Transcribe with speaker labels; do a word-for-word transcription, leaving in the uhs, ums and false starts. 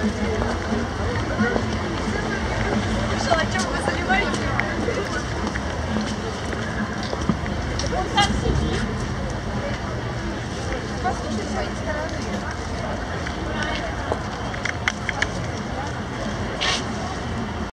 Speaker 1: Что, о чем вы заливаете? Он там сидит. Послушай свои.